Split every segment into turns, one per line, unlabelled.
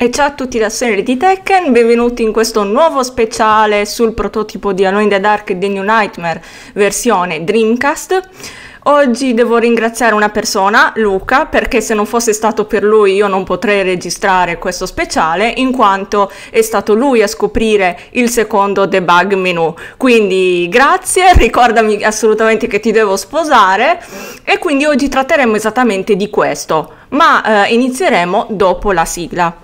E ciao a tutti da Sonia di Tekken, benvenuti in questo nuovo speciale sul prototipo di Alone in the Dark e The New Nightmare versione Dreamcast. Oggi devo ringraziare una persona, Luca, perché se non fosse stato per lui io non potrei registrare questo speciale, in quanto è stato lui a scoprire il secondo debug menu. Quindi grazie, ricordami assolutamente che ti devo sposare, e quindi oggi tratteremo esattamente di questo, ma inizieremo dopo la sigla.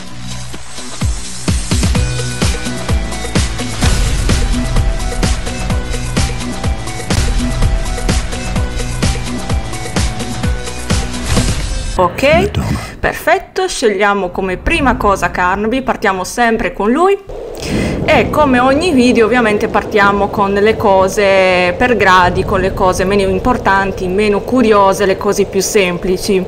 Ok, perfetto, scegliamo come prima cosa Carnaby, partiamo sempre con lui e come ogni video ovviamente partiamo con le cose per gradi, con le cose meno importanti, meno curiose, le cose più semplici.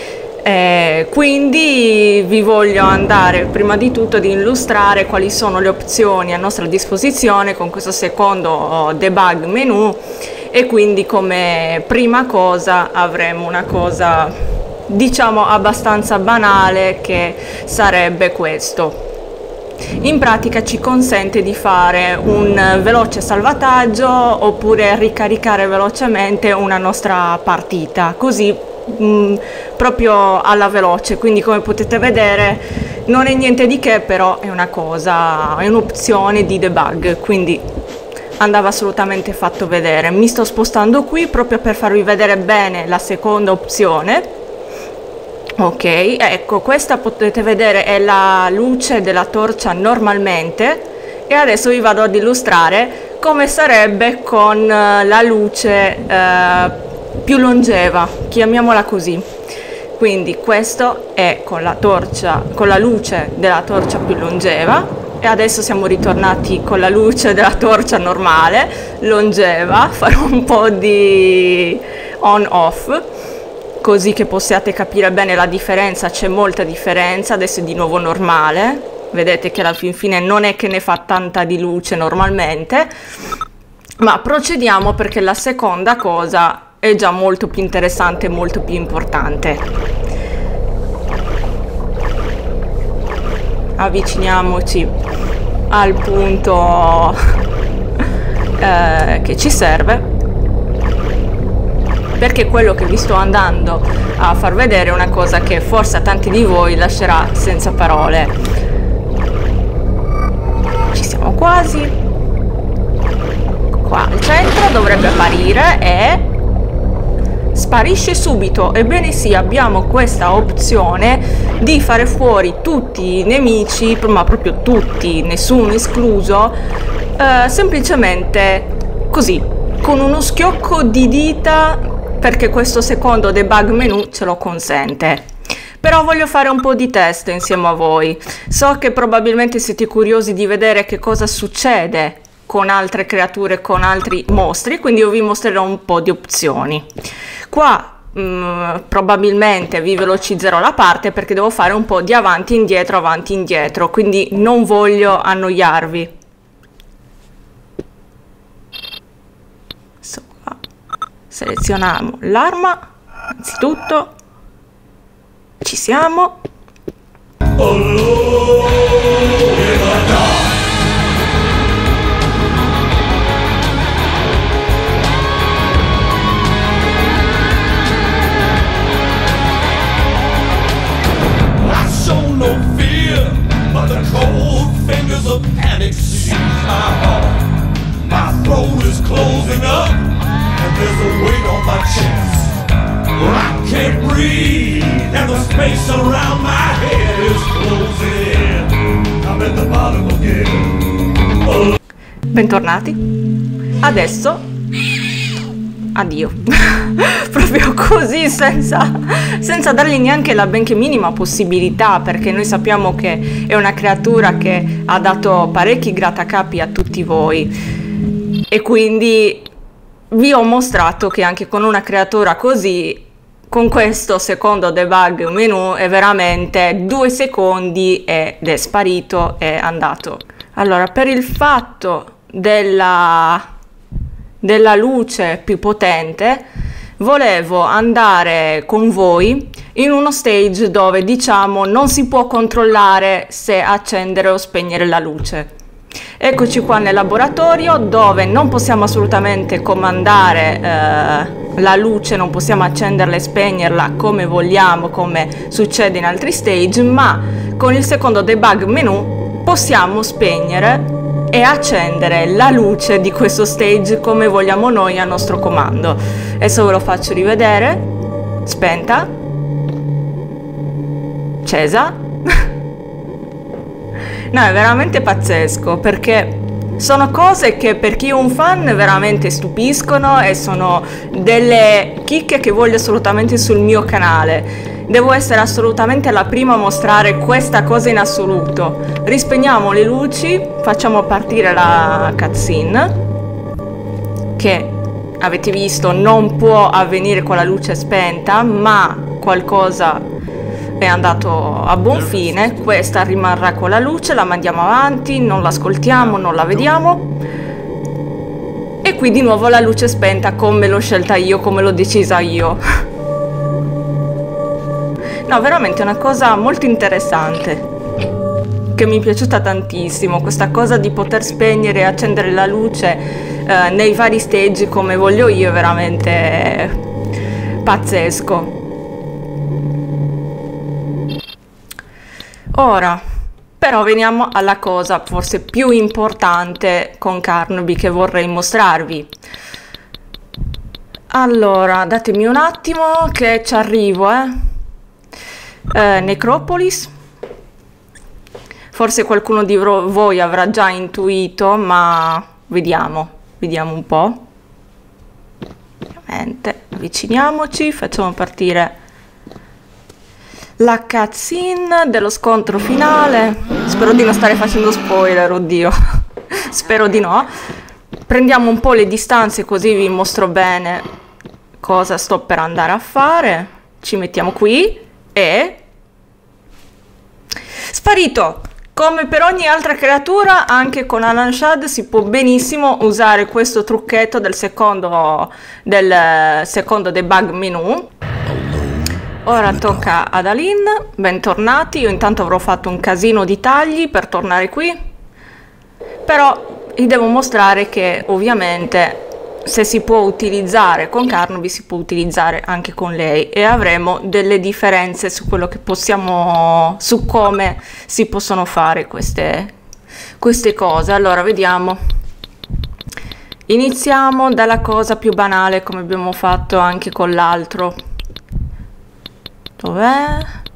Quindi vi voglio andare prima di tutto ad illustrare quali sono le opzioni a nostra disposizione con questo secondo debug menu, e quindi come prima cosa avremo una cosa diciamo abbastanza banale, che sarebbe questo. In pratica ci consente di fare un veloce salvataggio oppure ricaricare velocemente una nostra partita, così proprio alla veloce. Quindi come potete vedere non è niente di che, però è una cosa, è un'opzione di debug, quindi andava assolutamente fatto vedere. Mi sto spostando qui proprio per farvi vedere bene la seconda opzione. Ok, ecco, questa potete vedere è la luce della torcia normalmente, e adesso vi vado ad illustrare come sarebbe con la luce più longeva, chiamiamola così. Quindi questo è con la torcia, con la luce della torcia più longeva, e adesso siamo ritornati con la luce della torcia normale, longeva. Farò un po' di on-off, così che possiate capire bene la differenza. C'è molta differenza. Adesso è di nuovo normale, vedete che alla fin fine non è che ne fa tanta di luce normalmente, ma procediamo perché la seconda cosa è già molto più interessante e molto più importante. Avviciniamoci al punto che ci serve, perché quello che vi sto andando a far vedere è una cosa che forse a tanti di voi lascerà senza parole. Ci siamo quasi. Qua al centro dovrebbe apparire e sparisce subito. Ebbene sì, abbiamo questa opzione di fare fuori tutti i nemici, ma proprio tutti, nessuno escluso, semplicemente così, con uno schiocco di dita, perché questo secondo debug menu ce lo consente. Però voglio fare un po' di test insieme a voi. So che probabilmente siete curiosi di vedere che cosa succede con altre creature, con altri mostri, quindi io vi mostrerò un po' di opzioni. Qua probabilmente vi velocizzerò la parte perché devo fare un po' di avanti indietro, quindi non voglio annoiarvi. Selezioniamo l'arma, anzitutto, ci siamo.
There's a weight on my chest. I can't breathe, and the space around my head is closing in. I'm at the bottom again.
Bentornati. Adesso addio. Proprio così, senza dargli neanche la benché minima possibilità, perché noi sappiamo che è una creatura che ha dato parecchi grattacapi a tutti voi, e quindi vi ho mostrato che anche con una creatura così, con questo secondo debug menu, è veramente 2 secondi ed è sparito, è andato. Allora, per il fatto della luce più potente, volevo andare con voi in uno stage dove, diciamo, non si può controllare se accendere o spegnere la luce. Eccoci qua nel laboratorio dove non possiamo assolutamente comandare la luce, non possiamo accenderla e spegnerla come vogliamo, come succede in altri stage, ma con il secondo debug menu possiamo spegnere e accendere la luce di questo stage come vogliamo noi a nostro comando. Adesso ve lo faccio rivedere. Spenta, accesa. No, è veramente pazzesco, perché sono cose che per chi è un fan veramente stupiscono e sono delle chicche che voglio assolutamente sul mio canale. Devo essere assolutamente la prima a mostrare questa cosa in assoluto. Rispegniamo le luci, facciamo partire la cutscene, che avete visto non può avvenire con la luce spenta, ma qualcosa è andato a buon fine. Questa rimarrà con la luce, la mandiamo avanti, non l'ascoltiamo, non la vediamo, e qui di nuovo la luce spenta come l'ho scelta io, come l'ho decisa io. No, veramente una cosa molto interessante che mi è piaciuta tantissimo, questa cosa di poter spegnere e accendere la luce nei vari stage come voglio io, è veramente pazzesco. Ora, però, veniamo alla cosa forse più importante con Carnaby che vorrei mostrarvi. Allora, datemi un attimo che ci arrivo, Necropolis. Forse qualcuno di voi avrà già intuito, ma vediamo un po'. Ovviamente, avviciniamoci, facciamo partire la cutscene dello scontro finale. Spero di non stare facendo spoiler, oddio. Spero di no. Prendiamo un po' le distanze così vi mostro bene cosa sto per andare a fare. Ci mettiamo qui e... sparito! Come per ogni altra creatura, anche con Alan Shad si può benissimo usare questo trucchetto del secondo debug menu. Ora tocca ad Aline, bentornati. Io intanto avrò fatto un casino di tagli per tornare qui, però vi devo mostrare che ovviamente se si può utilizzare con Carnaby si può utilizzare anche con lei, e avremo delle differenze su quello che possiamo, su come si possono fare queste cose. Allora vediamo, iniziamo dalla cosa più banale come abbiamo fatto anche con l'altro. Dov'è?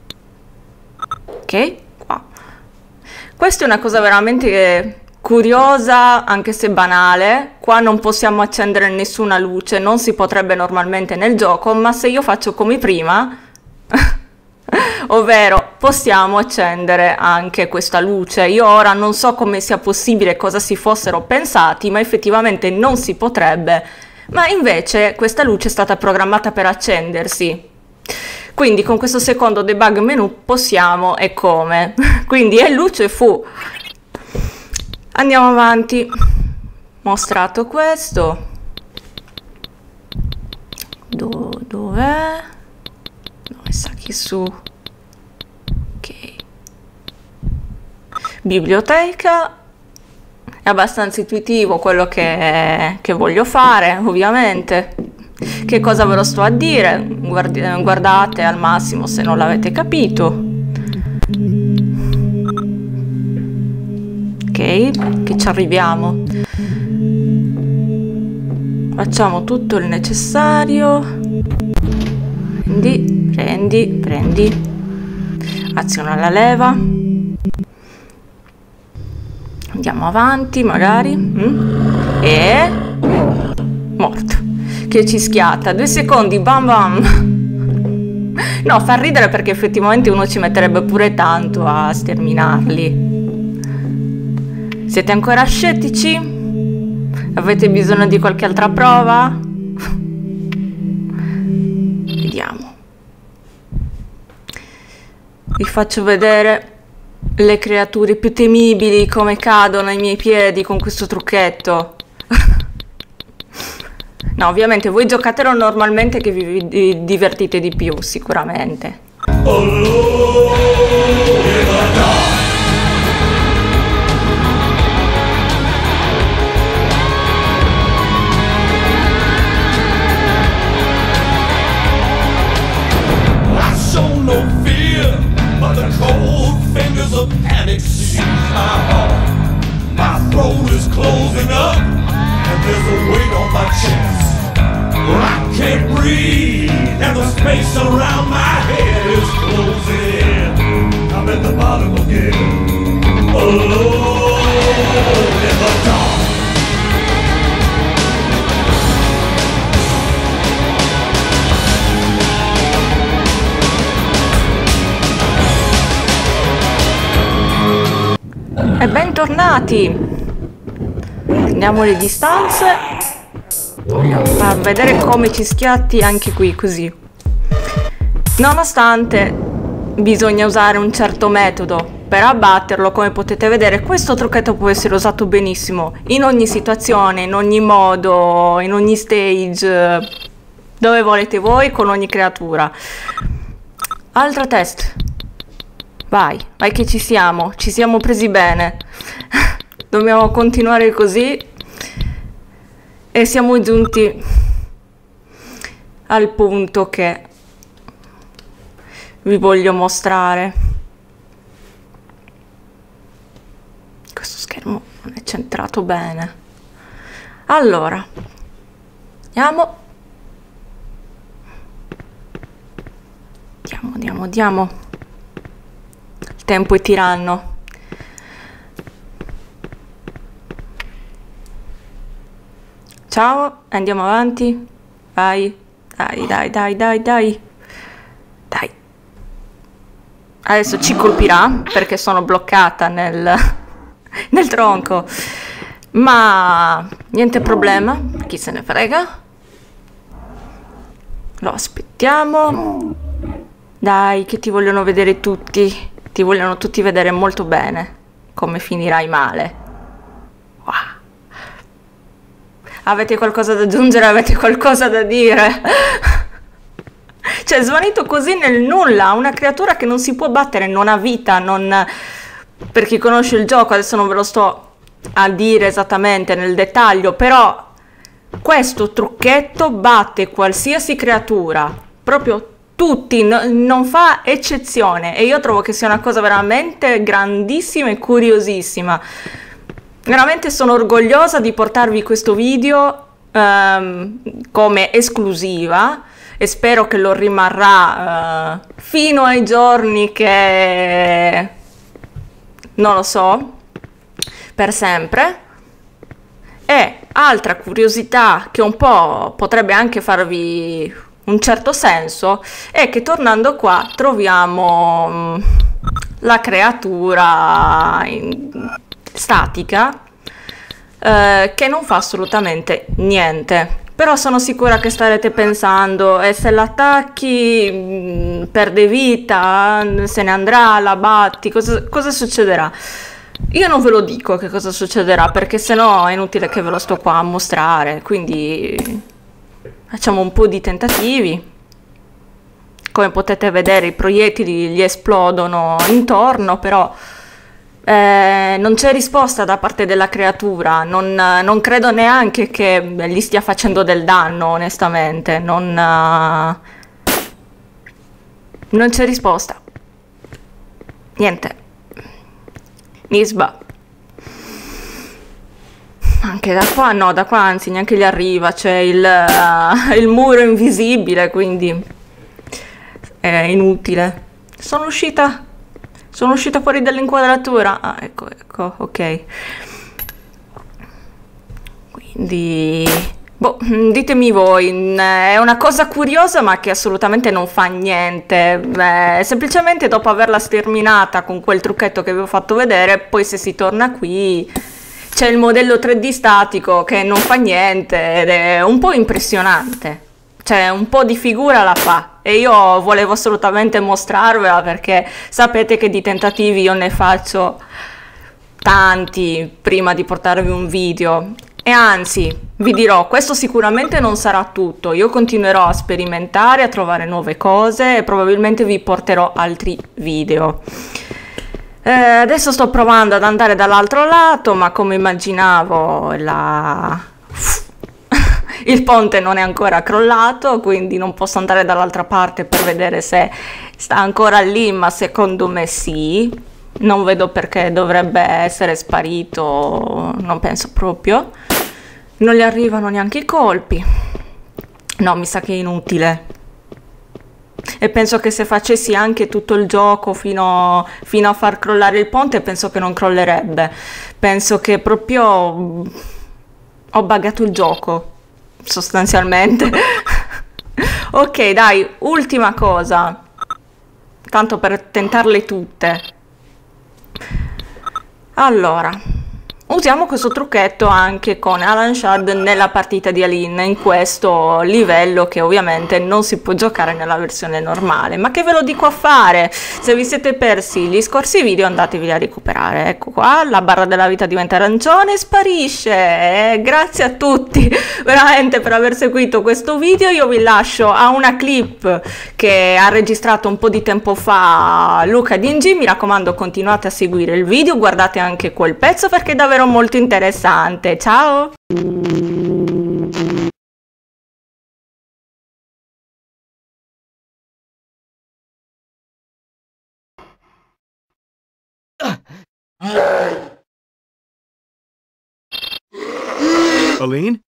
Ok, qua. Questa è una cosa veramente curiosa, anche se banale. Qua non possiamo accendere nessuna luce, non si potrebbe normalmente nel gioco, ma se io faccio come prima, ovvero possiamo accendere anche questa luce. Io ora non so come sia possibile, cosa si fossero pensati, ma effettivamente non si potrebbe, ma invece questa luce è stata programmata per accendersi. Quindi con questo secondo debug menu possiamo, e come. Quindi è luce fu. Andiamo avanti. Mostrato questo. Dov'è? No, mi sa che su. Ok. Biblioteca. È abbastanza intuitivo quello che voglio fare, ovviamente. Che cosa ve lo sto a dire? Guardate al massimo se non l'avete capito. Ok, che ci arriviamo. Facciamo tutto il necessario. Prendi. Aziona la leva. Andiamo avanti, magari. E... morto. Che ci schiatta, 2 secondi, bam bam. No, fa ridere perché effettivamente uno ci metterebbe pure tanto a sterminarli. Siete ancora scettici? Avete bisogno di qualche altra prova? Vediamo. Vi faccio vedere le creature più temibili come cadono ai miei piedi con questo trucchetto. No, ovviamente voi giocatelo normalmente che vi divertite di più, sicuramente.
No fear, but the cold fingers of panic seize my heart. My throat is closing up, and there's a weight on my chest. Well, I can't breathe, and the space around my head is closing in. I'm at the bottom again, alone in the dark.
E bentornati! Prendiamo le distanze. Voglio far vedere come ci schiatti anche qui, così. Nonostante bisogna usare un certo metodo per abbatterlo, come potete vedere questo trucchetto può essere usato benissimo in ogni situazione, in ogni modo, in ogni stage, dove volete voi, con ogni creatura. Altro test. Vai che ci siamo presi bene. Dobbiamo continuare così. E siamo giunti al punto che vi voglio mostrare. Questo schermo non è centrato bene. Allora, andiamo. Il tempo è tiranno. Ciao, andiamo avanti. Vai. Dai. Adesso ci colpirà perché sono bloccata nel tronco. Ma niente problema, chi se ne frega. Lo aspettiamo. Dai, che ti vogliono vedere tutti. Ti vogliono tutti vedere molto bene come finirai male. Wow. Avete qualcosa da aggiungere? Avete qualcosa da dire? Cioè, svanito così nel nulla, una creatura che non si può battere, non ha vita, non... Per chi conosce il gioco, adesso non ve lo sto a dire esattamente nel dettaglio, però questo trucchetto batte qualsiasi creatura, proprio tutti, non fa eccezione, e io trovo che sia una cosa veramente grandissima e curiosissima. Veramente sono orgogliosa di portarvi questo video come esclusiva e spero che lo rimarrà fino ai giorni che... non lo so, per sempre. E altra curiosità che un po' potrebbe anche farvi un certo senso è che tornando qua troviamo la creatura statica che non fa assolutamente niente. Però sono sicura che starete pensando, e se l'attacchi perde vita, se ne andrà, la batti, cosa succederà? Io non ve lo dico che cosa succederà, perché sennò è inutile che ve lo sto qua a mostrare, quindi facciamo un po' di tentativi. Come potete vedere i proiettili gli esplodono intorno, però non c'è risposta da parte della creatura, non credo neanche che gli stia facendo del danno, onestamente, non c'è risposta. Niente. Nisba. Anche da qua, no, da qua anzi neanche gli arriva, c'è il muro invisibile, quindi è inutile. Sono uscita fuori dall'inquadratura. Ah, ecco, ok. Quindi, boh, ditemi voi, è una cosa curiosa ma che assolutamente non fa niente. Semplicemente dopo averla sterminata con quel trucchetto che vi ho fatto vedere, poi se si torna qui c'è il modello 3D statico che non fa niente ed è un po' impressionante. Cioè, un po' di figura la fa, e io volevo assolutamente mostrarvela perché sapete che di tentativi io ne faccio tanti prima di portarvi un video, E anzi, vi dirò, questo sicuramente non sarà tutto, io continuerò a sperimentare, a trovare nuove cose e probabilmente vi porterò altri video. Adesso sto provando ad andare dall'altro lato, ma come immaginavo il ponte non è ancora crollato, quindi non posso andare dall'altra parte per vedere se sta ancora lì, ma secondo me sì. Non vedo perché dovrebbe essere sparito, non penso proprio. Non gli arrivano neanche i colpi. No, mi sa che è inutile. E penso che se facessi anche tutto il gioco fino a far crollare il ponte, penso che non crollerebbe. Penso che proprio ho buggato il gioco, sostanzialmente. Ok, dai, ultima cosa. Tanto per tentarle tutte. Allora, usiamo questo trucchetto anche con Alan Shard nella partita di Aline, in questo livello che ovviamente non si può giocare nella versione normale. Ma che ve lo dico a fare? Se vi siete persi gli scorsi video andatevi a recuperare. Ecco qua, la barra della vita diventa arancione e sparisce. Grazie a tutti veramente per aver seguito questo video. Io vi lascio a una clip che ha registrato un po' di tempo fa Luca DNG. Mi raccomando, continuate a seguire il video, guardate anche quel pezzo perché è davvero molto interessante. Ciao!
Aline?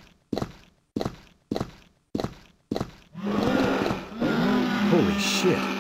Holy shit.